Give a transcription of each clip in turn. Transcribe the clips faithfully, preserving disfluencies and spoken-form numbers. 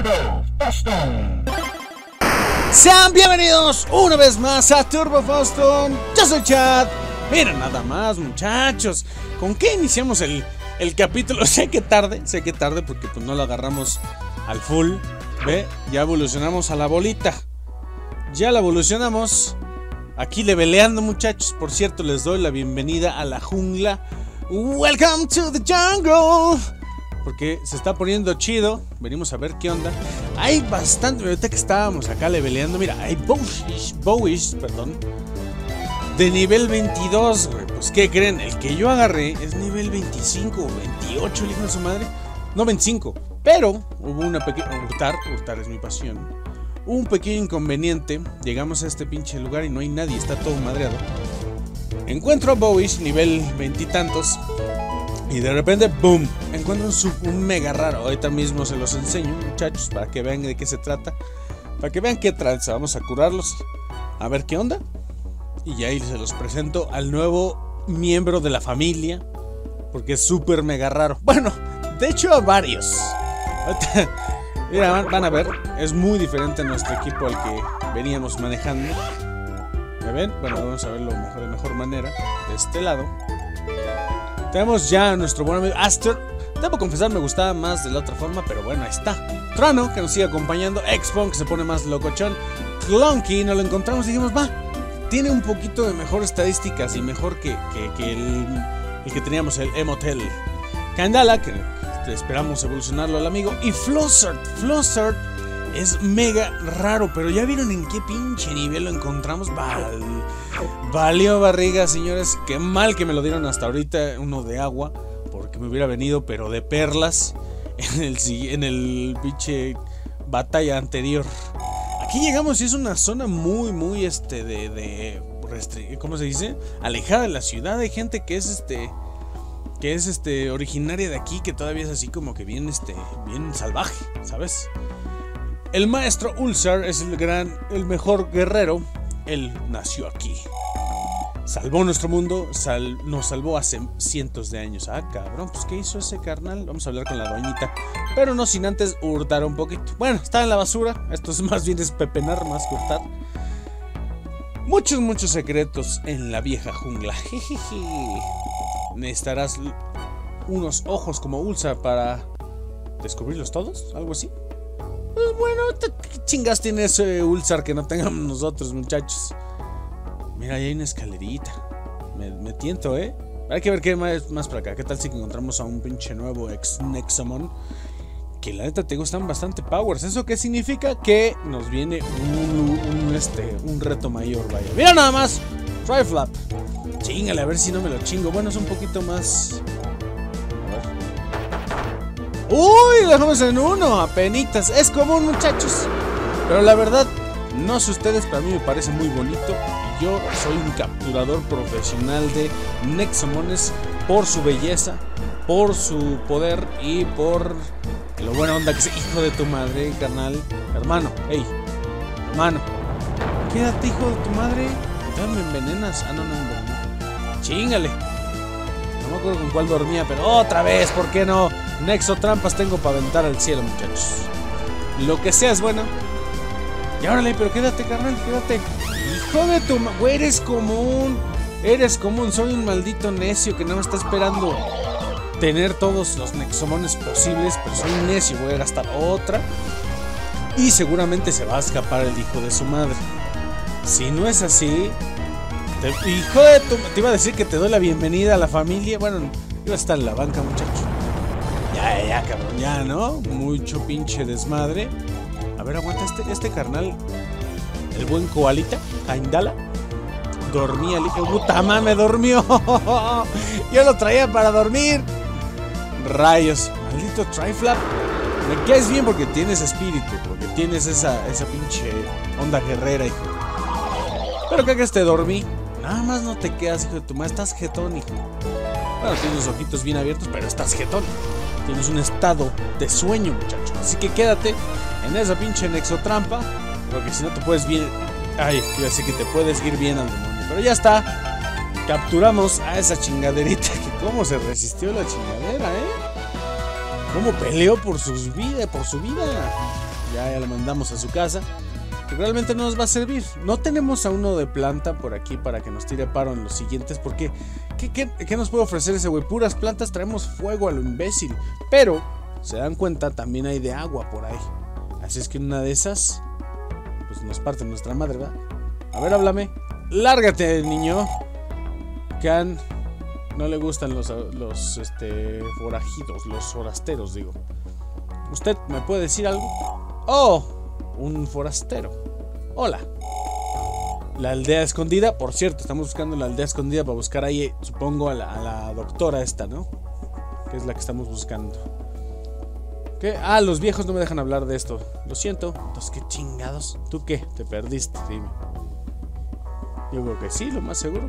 Turbo Foston. Sean bienvenidos una vez más a Turbo Foston. Yo soy Chad. Miren nada más, muchachos. ¿Con qué iniciamos el, el capítulo? Sé que tarde, sé que tarde porque pues no lo agarramos al full. Ve, ya evolucionamos a la bolita. Ya la evolucionamos. Aquí leveleando, muchachos. Por cierto, les doy la bienvenida a la jungla. Welcome to the jungle. Porque se está poniendo chido. Venimos a ver qué onda. Hay bastante. Ahorita que estábamos acá leveleando, mira, hay bowish, bowish, perdón, de nivel veintidós, güey. Pues ¿qué creen? El que yo agarré es nivel veinticinco o veintiocho, el hijo de su madre. No, veinticinco. Pero hubo una pequeña. Hurtar, hurtar es mi pasión. Hubo un pequeño inconveniente. Llegamos a este pinche lugar y no hay nadie, está todo madreado. Encuentro a bowish, nivel veintitantos. Y de repente, boom, encuentro un, sub, un mega raro. Ahorita mismo se los enseño, muchachos, para que vean de qué se trata. Para que vean qué tranza. Vamos a curarlos. A ver qué onda. Y ya ahí se los presento al nuevo miembro de la familia. Porque es súper mega raro. Bueno, de hecho a varios. Mira, van, van a ver. Es muy diferente a nuestro equipo al que veníamos manejando. ¿Me ven? Bueno, vamos a verlo mejor, de mejor manera. De este lado tenemos ya a nuestro buen amigo Aster. Debo confesar, me gustaba más de la otra forma, pero bueno, ahí está. Trono, que nos sigue acompañando. X-Pong, que se pone más locochón. Clunky, nos lo encontramos y dijimos, va, tiene un poquito de mejor estadísticas y mejor que, que, que el, el que teníamos, el Emotel. Kandala, que esperamos evolucionarlo al amigo. Y Flossart, Flossart es mega raro, pero ya vieron en qué pinche nivel lo encontramos. Val, valió barriga, señores. Qué mal que me lo dieron hasta ahorita, uno de agua, porque me hubiera venido, pero de perlas, en el, en el pinche batalla anterior. Aquí llegamos y es una zona muy, muy, este, de, de, ¿cómo se dice? Alejada de la ciudad. Hay gente que es, este, que es, este, originaria de aquí, que todavía es así como que bien, este, bien salvaje, ¿sabes? El maestro Ulzar es el gran, el mejor guerrero. Él nació aquí. Salvó nuestro mundo, sal, nos salvó hace cientos de años. Ah, cabrón, pues ¿qué hizo ese carnal? Vamos a hablar con la doñita, pero no sin antes hurtar un poquito. Bueno, está en la basura. Esto es más bien es pepenar más que hurtar. Muchos, muchos secretos en la vieja jungla. Jejeje. Necesitarás unos ojos como Ulzar para descubrirlos todos, algo así. Pues bueno, ¿qué chingas tiene ese Ulzar que no tengamos nosotros, muchachos? Mira, ahí hay una escalerita. Me, me tiento, ¿eh? Hay que ver qué más, más para acá. ¿Qué tal si encontramos a un pinche nuevo ex Nexomon? Que la neta te gustan bastante powers. ¿Eso qué significa? Que nos viene un, un, este, un reto mayor, vaya. Mira nada más. Triflap. Chíngale, a ver si no me lo chingo. Bueno, es un poquito más... Uy, dejamos en uno, apenitas. Es común, muchachos. Pero la verdad, no sé ustedes, pero a mí me parece muy bonito. Y yo soy un capturador profesional de Nexomones por su belleza, por su poder y por lo buena onda que es. Hijo de tu madre, carnal. Hermano, hey, hermano, quédate, hijo de tu madre. Ya me envenenas. Ah, no, no enveneno. Chíngale. No me acuerdo con cuál dormía, pero otra vez, ¿por qué no? Nexo trampas tengo para aventar al cielo, muchachos. Lo que sea es bueno. Y órale, pero quédate, carnal, quédate. Hijo de tu madre, güey, eres común. Eres común, soy un maldito necio que nada más está esperando tener todos los Nexomones posibles. Pero soy un necio, voy a gastar otra. Y seguramente se va a escapar el hijo de su madre. Si no es así... Te, hijo de tu... Te iba a decir que te doy la bienvenida a la familia. Bueno, iba a estar en la banca, muchacho. Ya, ya, cabrón, ya, ¿no? Mucho pinche desmadre. A ver, aguanta este, este carnal. El buen koalita, Kandala. Dormía, el hijo. ¡Puta madre, dormió! Yo lo traía para dormir. Rayos, maldito Triflap. Me caes bien porque tienes espíritu, porque tienes esa, esa pinche onda guerrera, hijo. Pero que que te dormí. Nada más no te quedas, hijo de tu madre. Estás jetón, hijo. Bueno, tienes los ojitos bien abiertos, pero estás jetón. Tienes un estado de sueño, muchacho. Así que quédate en esa pinche nexotrampa, porque si no te puedes bien... Ay, iba a decir que te puedes ir bien al demonio. Pero ya está. Capturamos a esa chingaderita. Que cómo se resistió la chingadera, ¿eh? Cómo peleó por sus vidas, por su vida. Ya, ya le mandamos a su casa. Que realmente no nos va a servir. No tenemos a uno de planta por aquí para que nos tire paro en los siguientes. Porque, ¿qué, qué, qué nos puede ofrecer ese güey? Puras plantas, traemos fuego a lo imbécil. Pero, se dan cuenta, también hay de agua por ahí. Así es que en una de esas, pues nos parte nuestra madre, ¿verdad? A ver, háblame. Lárgate, niño. Can no le gustan los, los este, forajidos, los forasteros, digo. ¿Usted me puede decir algo? Oh, un forastero. Hola. La aldea escondida, por cierto, estamos buscando la aldea escondida para buscar ahí, supongo, a la, a la doctora esta, ¿no? Que es la que estamos buscando. ¿Qué? Ah, los viejos no me dejan hablar de esto. Lo siento. Entonces, ¿qué chingados? ¿Tú qué? ¿Te perdiste? Dime. Yo creo que sí, lo más seguro.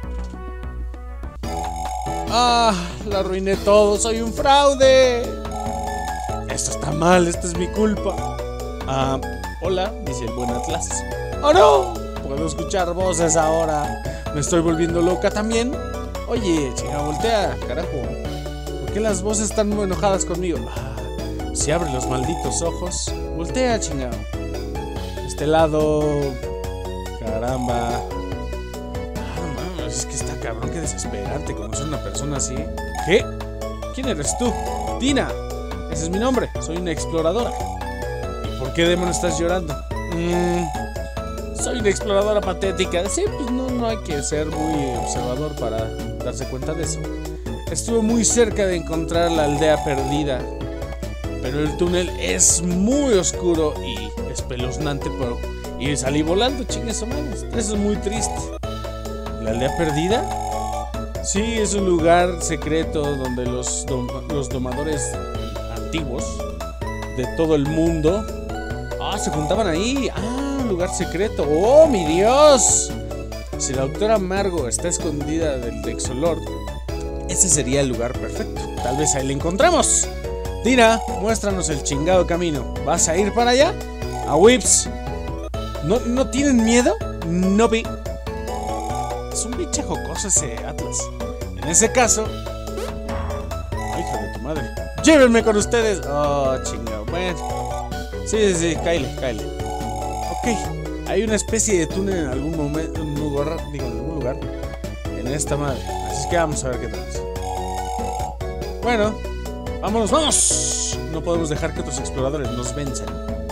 Ah, la arruiné todo. Soy un fraude. Esto está mal, esto es mi culpa. Ah, hola, dice el buen Atlas. ¡Oh no! Puedo escuchar voces ahora. Me estoy volviendo loca también. Oye, chica, voltea, carajo. ¿Por qué las voces están muy enojadas conmigo? Ah, si abre los malditos ojos. Voltea, chingado. Este lado. Caramba. Ah, no, es que está cabrón, qué desesperante conocer a una persona así. ¿Qué? ¿Quién eres tú? Tina. Ese es mi nombre, soy una exploradora. ¿Y por qué demonios estás llorando? Mm, soy una exploradora patética. Sí, pues no, no hay que ser muy observador para darse cuenta de eso. Estuve muy cerca de encontrar la aldea perdida, pero el túnel es muy oscuro y espeluznante, pero y salí volando, chingas o manos. Eso es muy triste. ¿La aldea perdida? Sí, es un lugar secreto donde los, dom los domadores antiguos de todo el mundo ah, se juntaban ahí. Ah, un lugar secreto. ¡Oh, mi Dios! Si la doctora Margo está escondida del Dexolord, ese sería el lugar perfecto. Tal vez ahí la encontramos. Tina, muéstranos el chingado camino. ¿Vas a ir para allá? A Whips. ¿No, ¿No tienen miedo? No vi. Es un bicho jocoso ese Atlas. En ese caso... Ay, hija de tu madre. ¡Llévenme con ustedes! Oh, chingado. Bueno. Sí, sí, sí. Cáele, cáele. Ok. Hay una especie de túnel en algún momento, en un lugar, digo, en algún lugar. En esta madre. Así es que vamos a ver qué tal. Bueno. ¡Vámonos, vamos! No podemos dejar que otros exploradores nos venzan.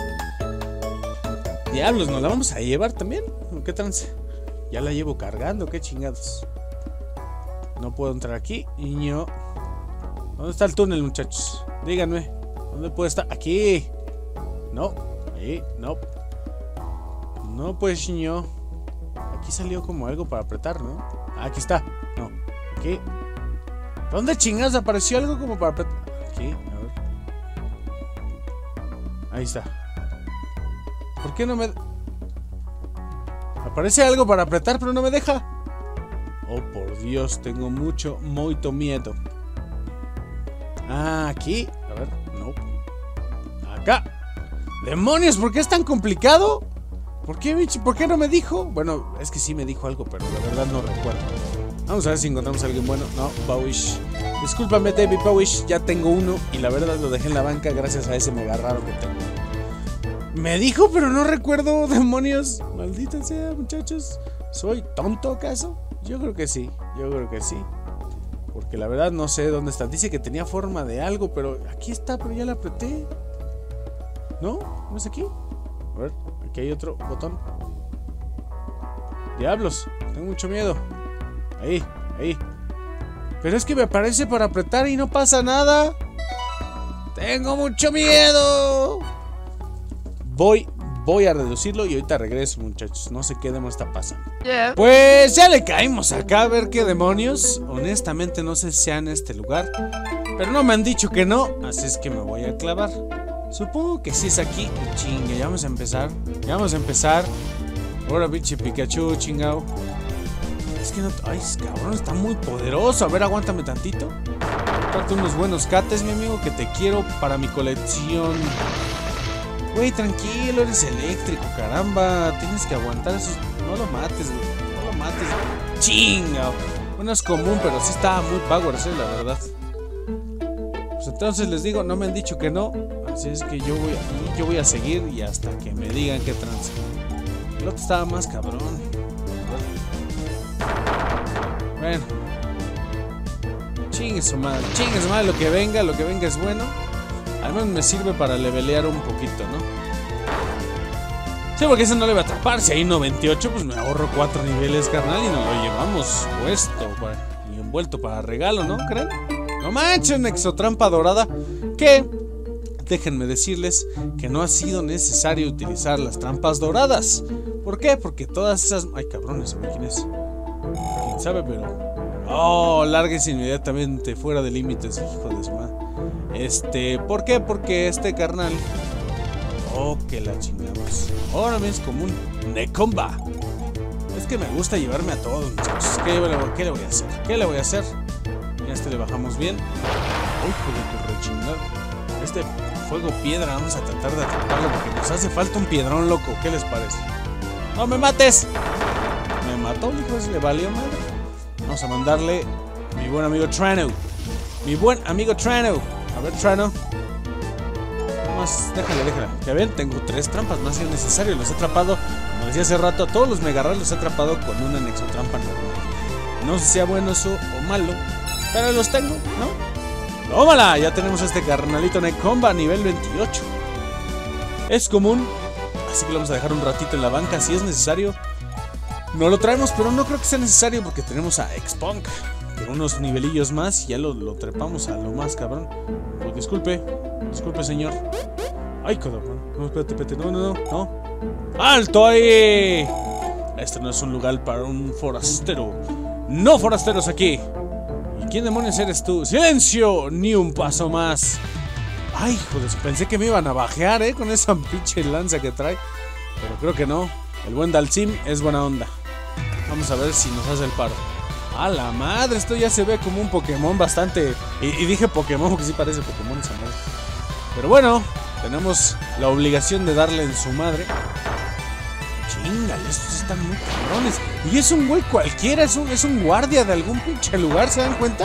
Diablos, ¿nos la vamos a llevar también? ¿Qué trance? Ya la llevo cargando, qué chingados. No puedo entrar aquí, niño. ¿Dónde está el túnel, muchachos? Díganme. ¿Dónde puede estar? Aquí. No, ahí, no. No, pues, niño. Aquí salió como algo para apretar, ¿no? Ah, aquí está. No, aquí. ¿Dónde chingados apareció algo como para apretar? Aquí, a ver. Ahí está. ¿Por qué no me... Aparece algo para apretar, pero no me deja? Oh, por Dios, tengo mucho, muito miedo. Ah, aquí. A ver, no. Acá. ¡Demonios! ¿Por qué es tan complicado? ¿Por qué, bicho? ¿Por qué no me dijo? Bueno, es que sí me dijo algo, pero la verdad no recuerdo. Vamos a ver si encontramos a alguien bueno. No, Bowish. Discúlpame, David Bowish. Ya tengo uno y la verdad lo dejé en la banca gracias a ese mega raro que tengo. Me dijo, pero no recuerdo, demonios. Maldita sea, muchachos. ¿Soy tonto acaso? Yo creo que sí, yo creo que sí. Porque la verdad no sé dónde está. Dice que tenía forma de algo, pero aquí está, pero ya la apreté. ¿No? ¿No es aquí? A ver, aquí hay otro botón. Diablos, tengo mucho miedo. Ahí, ahí. Pero es que me aparece para apretar y no pasa nada. Tengo mucho miedo. Voy, voy a reducirlo y ahorita regreso, muchachos. No sé qué demonios está pasando. Yeah. Pues ya le caímos acá a ver qué demonios. Honestamente no sé si sea en este lugar, pero no me han dicho que no, así es que me voy a clavar. Supongo que sí es aquí. Chingue, ya vamos a empezar. Ya vamos a empezar. Ahora, pinche Pikachu, chingao. Es que no... Ay, cabrón, está muy poderoso. A ver, aguántame tantito. Trate unos buenos cates, mi amigo, que te quiero para mi colección. Güey, tranquilo, eres eléctrico, caramba. Tienes que aguantar esos... No lo mates, güey. No lo mates, güey. Chinga. Bueno, es común, pero sí está muy power, ¿sí? La verdad. pues entonces les digo, no me han dicho que no. Así es que yo voy a, yo voy a seguir y hasta que me digan qué trance. El otro estaba más cabrón. Bueno. Chingue su madre, chingue su madre, lo que venga, lo que venga es bueno. Al menos me sirve para levelear un poquito, ¿no? Sí, porque ese no le va a atrapar. Si hay noventa y ocho, pues me ahorro cuatro niveles, carnal, y nos lo llevamos puesto para, y envuelto para regalo, ¿no? ¿Creen? No manchen, exotrampa dorada. Que, déjenme decirles que no ha sido necesario utilizar las trampas doradas. ¿Por qué? Porque todas esas... Ay, cabrones, ¿quién es? ¿Quién sabe? Pero... Oh, lárguese inmediatamente fuera de límites, hijo de su madre. Este, ¿por qué? Porque este carnal... Oh, que la chingamos. Ahora me es como un Necomba. Es que me gusta llevarme a todos, muchachos. ¿Qué le, ¿Qué le voy a hacer? ¿Qué le voy a hacer? Ya este le bajamos bien. Uy, hijo de tu rechingado. Este fuego piedra, vamos a tratar de atraparlo porque nos hace falta un piedrón loco. ¿Qué les parece? ¡No me mates! Me mató, hijo, ese le valió madre. Vamos a mandarle a mi buen amigo Trano. Mi buen amigo Trano. A ver, Trano. Más, déjale, déjale. Ya ven, tengo tres trampas, más si es necesario. Los he atrapado, como decía hace rato, a todos los megarras los he atrapado con una nexotrampa normal. No sé si sea bueno eso o malo, pero los tengo, ¿no? ¡Tómala! Ya tenemos a este carnalito Necomba a nivel veintiocho. Es común, así que lo vamos a dejar un ratito en la banca si es necesario. No lo traemos, pero no creo que sea necesario porque tenemos a X-Punk con unos nivelillos más y ya lo, lo trepamos a lo más cabrón. Pues disculpe, disculpe señor. Ay, cabrón. No, espérate, espérate. No, no, no, no. ¡Alto ahí! Este no es un lugar para un forastero. No forasteros aquí. ¿Y quién demonios eres tú? ¡Silencio! Ni un paso más. Ay, joder, pensé que me iban a bajear, ¿eh? Con esa pinche lanza que trae. Pero creo que no. El buen Dalsim es buena onda. Vamos a ver si nos hace el paro. ¡A la madre! Esto ya se ve como un Pokémon bastante... Y, y dije Pokémon porque sí parece Pokémon esa madre. Pero bueno, tenemos la obligación de darle en su madre. Chingale, estos están muy cabrones. Y es un güey cualquiera, es un, es un guardia de algún pinche lugar, ¿se dan cuenta?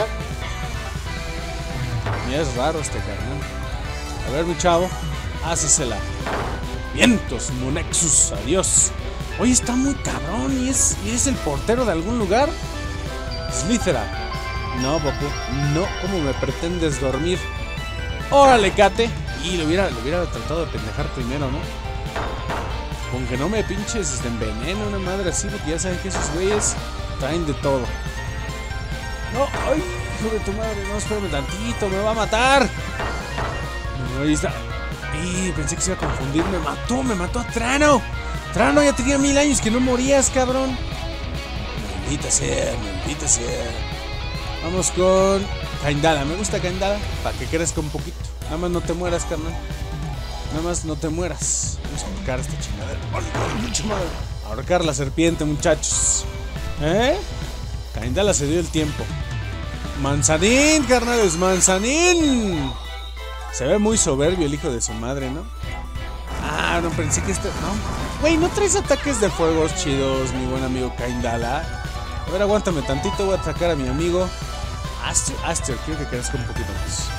Ya es raro este carnal. A ver, mi chavo, hácesela. Vientos, Monexus, adiós. Oye, está muy cabrón. ¿Y es, y es el portero de algún lugar? Slithera. No, Goku, no. ¿Cómo me pretendes dormir? Órale, Kate. Y lo hubiera, lo hubiera tratado de pendejar primero, ¿no? Con que no me pinches este, enveneno, una madre así, porque ya saben que esos güeyes traen de todo. No, ay, hijo de tu madre, no, espérame tantito, me va a matar. No, ahí está. Y pensé que se iba a confundir, me mató, me mató a Trano. Trano, ya tenía mil años que no morías, cabrón. Maldita sea, maldita sea. Vamos con Kaindala, me gusta Kaindala, para que crezca un poquito. Nada más no te mueras, carnal. Nada más no te mueras. Vamos a ahorcar esta chingadera. Ahorcar la serpiente, muchachos. ¿Eh? Kaindala se dio el tiempo. Manzanín, carnales, manzanín. Se ve muy soberbio el hijo de su madre, ¿no? Ah, no, pensé que este... No. Güey, ¿no traes ataques de fuegos chidos, mi buen amigo Kaindala? A ver, aguántame tantito, voy a atacar a mi amigo Aster. Aster, quiero que crezca un poquito más.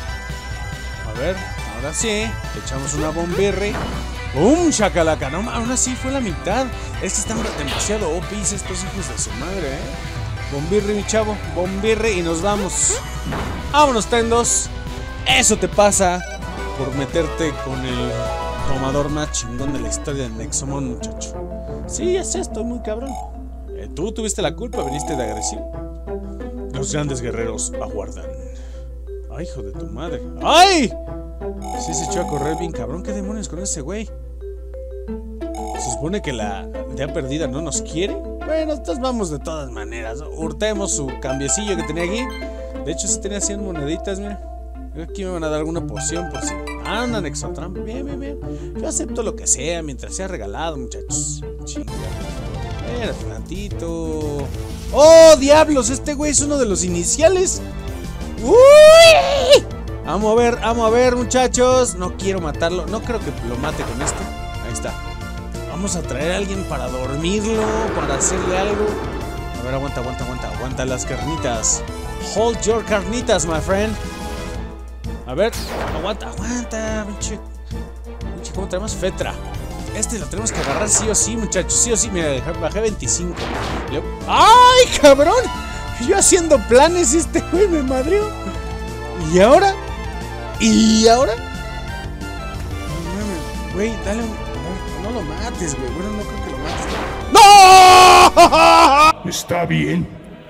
A ver, ahora sí. Le echamos una bombirri. ¡Bum! ¡Chacalaca! No, aún así fue la mitad. Es que están demasiado O P s estos hijos de su madre, ¿eh? Bombirri, mi chavo. Bombirri y nos vamos. ¡Vámonos, tendos! Eso te pasa por meterte con el tomador más chingón de la historia de Nexomon, muchacho. Sí, ya sé, estoy muy cabrón. Eh, Tú tuviste la culpa, viniste de agresivo. Los grandes guerreros aguardan. Ay, hijo de tu madre. ¡Ay! Sí se echó a correr bien cabrón. ¿Qué demonios con ese güey? Se supone que la aldea perdida no nos quiere. Bueno, entonces vamos de todas maneras. Hurtemos su cambiecillo que tenía aquí. De hecho, si tenía cien moneditas, mira. Aquí me van a dar alguna poción por si andan exotrampa. Bien, bien, bien. Yo acepto lo que sea mientras sea regalado, muchachos. Chinga. Espérate tantito. ¡Oh, diablos! Este güey es uno de los iniciales. ¡Uy! Vamos a ver, vamos a ver, muchachos. No quiero matarlo. No creo que lo mate con esto. Ahí está. Vamos a traer a alguien para dormirlo, para hacerle algo. A ver, aguanta, aguanta, aguanta. Aguanta las carnitas. Hold your carnitas, my friend. A ver, aguanta, aguanta, pinche. Pinche, ¿cómo tenemos Fetra? Este lo tenemos que agarrar sí o sí, muchachos. Sí o sí, mira, bajé veinticinco. ¡Ay, cabrón! Yo haciendo planes y este güey me madrió. ¿Y ahora? ¿Y ahora? No mames, güey, dale un... No, no lo mates, güey. Bueno, no creo que lo mates. ¡No! Está bien.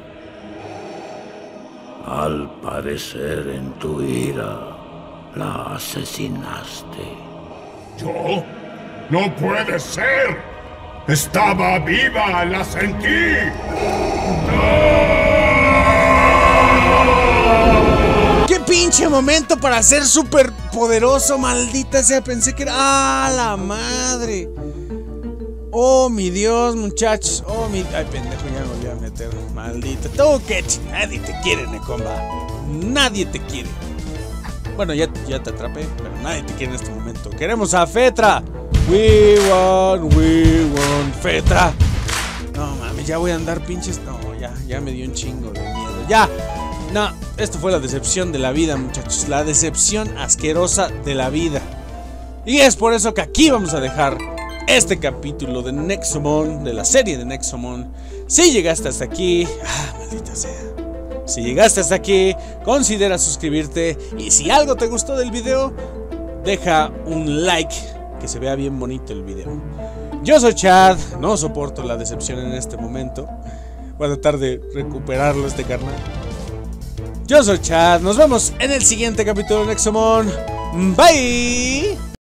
Al parecer en tu ira la asesinaste. ¿Yo? ¡No puede ser! ¡Estaba viva! ¡La sentí! ¡Qué pinche momento para ser súper poderoso! Maldita sea, pensé que era... ¡Ah, la madre! ¡Oh, mi Dios, muchachos! ¡Oh, mi... Ay, pendejo, ya me volví a meter. Maldita. Tú que nadie te quiere, Necomba. Nadie te quiere. Bueno, ya, ya te atrapé, pero nadie te quiere en este momento. ¡Queremos a Fetra! We want, we want Fetra. No mames, ya voy a andar pinches. No, ya, ya me dio un chingo de miedo. Ya, no, esto fue la decepción de la vida, muchachos. La decepción asquerosa de la vida. Y es por eso que aquí vamos a dejar este capítulo de Nexomon, de la serie de Nexomon. Si llegaste hasta aquí, ah, maldita sea. Si llegaste hasta aquí, considera suscribirte. Y si algo te gustó del video, deja un like, que se vea bien bonito el video. Yo soy Chad, no soporto la decepción en este momento. Voy a tratar de recuperarlo este carnal. Yo soy Chad, nos vemos en el siguiente capítulo de Nexomon. Bye.